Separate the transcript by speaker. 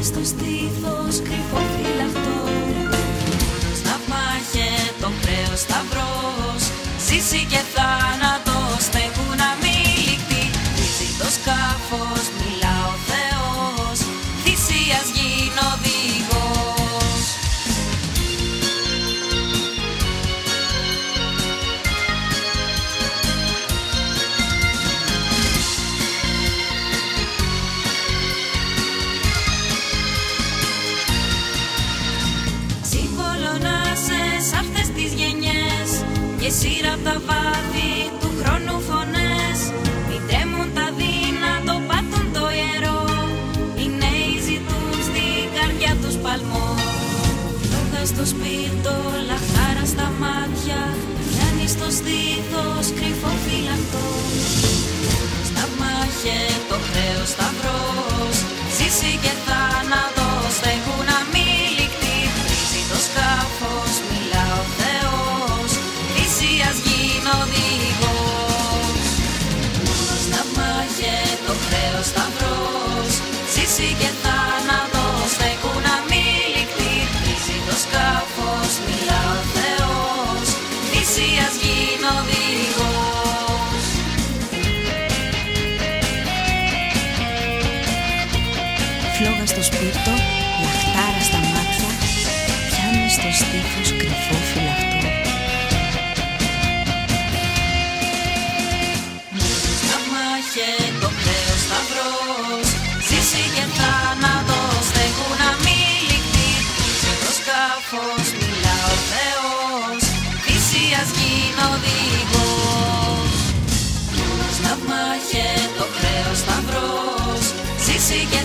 Speaker 1: πιάνει στο στήθος κρυφό φυλαχτό. Σταύμα είχε το χρέος σταυρός, ζήσει και θάνατος στέκουν αμήλικτοι. Βρίζει το σκάφος, μιλά ο Θεός, θυσίας γίνω οδηγός. Συμβολωνάσες αυτές τις γενιές και σειρά απ' τα βάθη του χρόνου φωνές. Μην τρέμουν τα δύνατο, πάτουν το ιερό, οι νέοι ζητούν στην καρδιά τους παλμό. Φλόγα στο σπίρτο, λαχτάρα στα μάτια, πιάνει στο στήθος κρυφό φυλαχτό. Σταύμα είχε το χρέος σταυρός, ζήσει και θάνατος στέκουν αμήλικτοι. Βρίζει το σκάφος, μιλά ο Θεός, θυσίας γίνω οδηγός. Σταύμα είχε το χρέος σταυρός, ζήσει και θάνατος στέκουν αμήλικτοι. Βρίζει το σκάφος, μιλά ο Θεός, θυσίας γίνω οδηγός.
Speaker 2: Φλόγα στο σπίρτο, λαχτάρα στα μάτια, πιάνει στο στήθος κρυφό φυλαχτό.
Speaker 1: Σταύμα είχε το χρέος σταυρός, ζήσει και θάνατος στέκουν αμήλικτοι. Βρίζει το σκάφος, μιλά ο Θεός, θυσίας γίνω οδηγός. Σταύμα είχε το χρέος σταυρός, ζήσει και